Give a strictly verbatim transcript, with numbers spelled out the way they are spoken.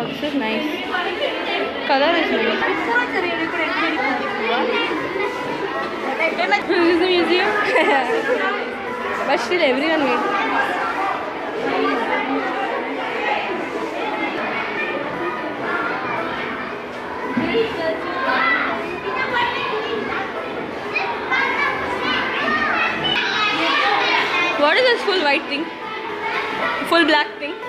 this is nice. Color is nice. This is the museum. But still everyone made. What is this full white thing? Full black thing?